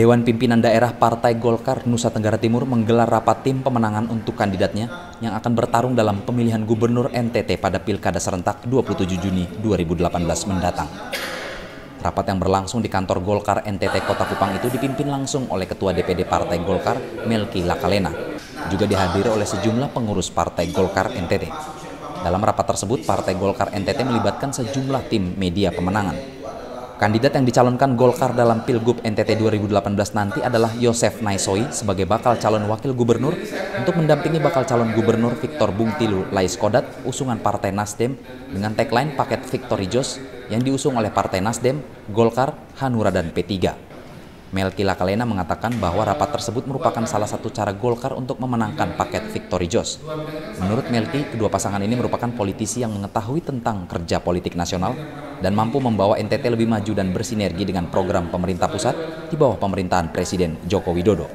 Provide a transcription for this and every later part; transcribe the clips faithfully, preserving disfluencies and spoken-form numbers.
Dewan Pimpinan Daerah Partai Golkar Nusa Tenggara Timur menggelar rapat tim pemenangan untuk kandidatnya yang akan bertarung dalam pemilihan gubernur N T T pada Pilkada serentak dua puluh tujuh Juni dua ribu delapan belas mendatang. Rapat yang berlangsung di kantor Golkar N T T Kota Kupang itu dipimpin langsung oleh Ketua D P D Partai Golkar Melki Lakalena, juga dihadiri oleh sejumlah pengurus Partai Golkar N T T. Dalam rapat tersebut, Partai Golkar N T T melibatkan sejumlah tim media pemenangan. Kandidat yang dicalonkan Golkar dalam Pilgub N T T dua ribu delapan belas nanti adalah Yosef Naisoi sebagai bakal calon wakil gubernur untuk mendampingi bakal calon gubernur Victor Bungtilu Laiskodat usungan Partai Nasdem dengan tagline paket Victory Jos yang diusung oleh Partai Nasdem, Golkar, Hanura, dan P tiga. Melki Lakalena mengatakan bahwa rapat tersebut merupakan salah satu cara Golkar untuk memenangkan paket Victory Jos. Menurut Melki, kedua pasangan ini merupakan politisi yang mengetahui tentang kerja politik nasional dan mampu membawa N T T lebih maju dan bersinergi dengan program pemerintah pusat di bawah pemerintahan Presiden Joko Widodo.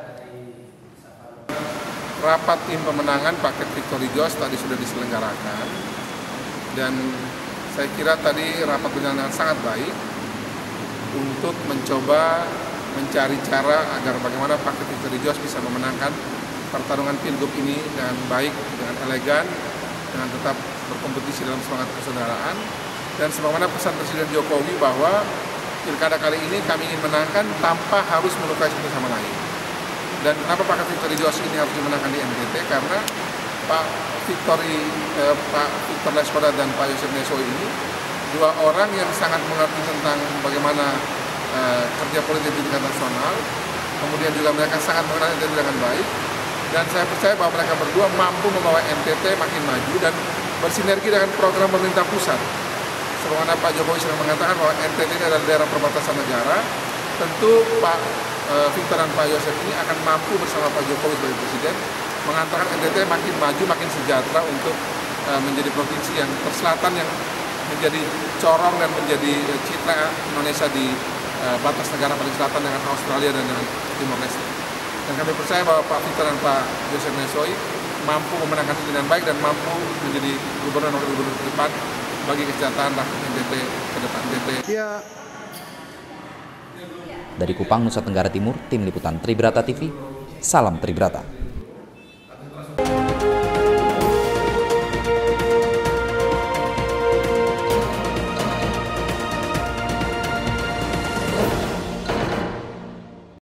Rapat tim pemenangan paket Victory Jos tadi sudah diselenggarakan dan saya kira tadi rapat berjalan sangat baik untuk mencoba mencari cara agar bagaimana paket Victory Jos bisa memenangkan pertarungan Pilgub ini dengan baik, dengan elegan, dengan tetap berkompetisi dalam semangat persaudaraan. Dan sebagaimana pesan Presiden Jokowi bahwa pilkada kali ini kami ingin menangkan tanpa harus melukai satu sama lain. Dan kenapa paket Victory Jos ini harus dimenangkan di N T T? Karena Pak Victory, eh, Pak Victor Laiskodat dan Pak Yosef Naisoi ini dua orang yang sangat mengerti tentang bagaimana uh, kerja politik di tingkat nasional. Kemudian juga mereka sangat mengenal N T T dengan baik. Dan saya percaya bahwa mereka berdua mampu membawa N T T makin maju dan bersinergi dengan program pemerintah pusat. Sebagaimana Pak Jokowi sudah mengatakan bahwa N T T ini adalah daerah perbatasan negara, tentu Pak uh, Victor dan Pak Yosef ini akan mampu bersama Pak Jokowi sebagai Presiden mengantarkan N T T makin maju, makin sejahtera untuk uh, menjadi provinsi yang terselatan yang menjadi corong dan menjadi citra Indonesia di uh, batas negara paling selatan dengan Australia dan dengan Timor Leste. Dan kami percaya bahwa Pak Victor dan Pak Yosef Naisoi mampu memenangkan ini dengan baik dan mampu menjadi gubernur dan wakil gubernur ke depan bagi kesejahteraan rakyat N T T ke depan. N T T. Ya. Dari Kupang, Nusa Tenggara Timur, Tim Liputan Tribrata T V, salam Tribrata.